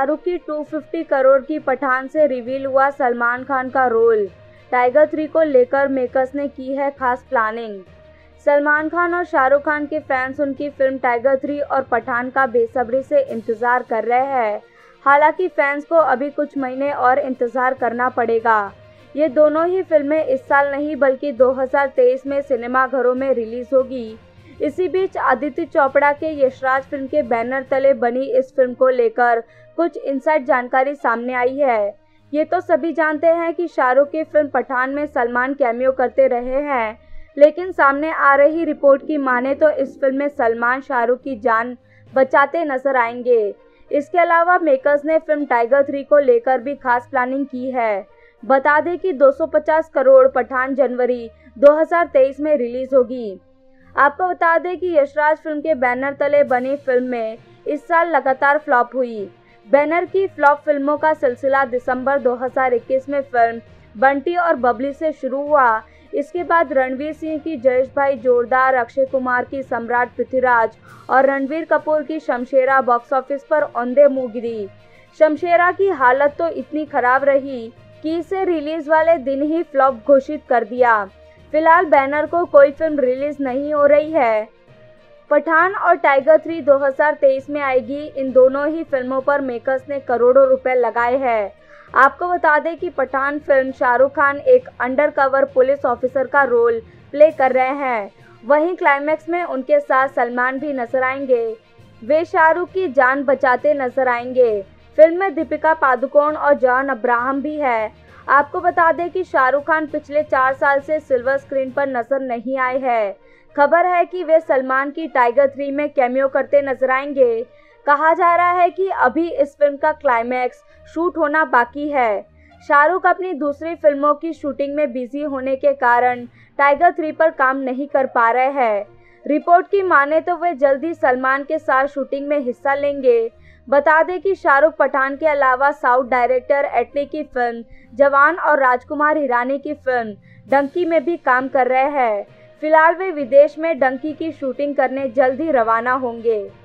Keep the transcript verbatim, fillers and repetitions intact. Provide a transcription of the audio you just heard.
शाहरुख की दो सौ पचास करोड़ की पठान से रिवील हुआ सलमान खान का रोल। टाइगर थ्री को लेकर मेकर्स ने की है खास प्लानिंग। सलमान खान और शाहरुख खान के फैंस उनकी फिल्म टाइगर थ्री और पठान का बेसब्री से इंतजार कर रहे हैं। हालांकि फैंस को अभी कुछ महीने और इंतजार करना पड़ेगा। ये दोनों ही फिल्में इस साल नहीं बल्कि दो हज़ार तेईस में सिनेमाघरों में रिलीज होगी। इसी बीच आदित्य चोपड़ा के यशराज फिल्म के बैनर तले बनी इस फिल्म को लेकर कुछ इनसाइड जानकारी सामने आई है। ये तो सभी जानते हैं कि शाहरुख की फिल्म पठान में सलमान कैमियो करते रहे हैं, लेकिन सामने आ रही रिपोर्ट की माने तो इस फिल्म में सलमान शाहरुख की जान बचाते नजर आएंगे। इसके अलावा मेकर्स ने फिल्म टाइगर थ्री को लेकर भी खास प्लानिंग की है। बता दें कि दो सौ पचास करोड़ पठान जनवरी दो हज़ार तेईस में रिलीज होगी। आपको बता दें कि यशराज फिल्म के बैनर तले बनी फिल्म में इस साल लगातार फ्लॉप हुई। बैनर की फ्लॉप फिल्मों का सिलसिला दिसंबर दो हज़ार इक्कीस में फिल्म बंटी और बबली से शुरू हुआ। इसके बाद रणवीर सिंह की जयेश भाई जोरदार, अक्षय कुमार की सम्राट पृथ्वीराज और रणबीर कपूर की शमशेरा बॉक्स ऑफिस पर औंधे मुंह गिरी। शमशेरा की हालत तो इतनी खराब रही कि इसे रिलीज वाले दिन ही फ्लॉप घोषित कर दिया। फिलहाल बैनर को कोई फिल्म रिलीज नहीं हो रही है। पठान और टाइगर थ्री दो हज़ार तेईस में आएगी। इन दोनों ही फिल्मों पर मेकर्स ने करोड़ों रुपए लगाए हैं। आपको बता दें कि पठान फिल्म शाहरुख खान एक अंडरकवर पुलिस ऑफिसर का रोल प्ले कर रहे हैं। वहीं क्लाइमैक्स में उनके साथ सलमान भी नजर आएंगे। वे शाहरुख की जान बचाते नजर आएंगे। फिल्म में दीपिका पादुकोण और जॉन अब्राहम भी है। आपको बता दें कि शाहरुख खान पिछले चार साल से सिल्वर स्क्रीन पर नजर नहीं आए हैं। खबर है कि वे सलमान की टाइगर थ्री में कैमियो करते नजर आएंगे। कहा जा रहा है कि अभी इस फिल्म का क्लाइमैक्स शूट होना बाकी है। शाहरुख अपनी दूसरी फिल्मों की शूटिंग में बिजी होने के कारण टाइगर थ्री पर काम नहीं कर पा रहे हैं। रिपोर्ट की माने तो वे जल्द ही सलमान के साथ शूटिंग में हिस्सा लेंगे। बता दें कि शाहरुख पठान के अलावा साउथ डायरेक्टर एटली की फिल्म जवान और राजकुमार हिरानी की फिल्म डंकी में भी काम कर रहे हैं। फिलहाल वे विदेश में डंकी की शूटिंग करने जल्द ही रवाना होंगे।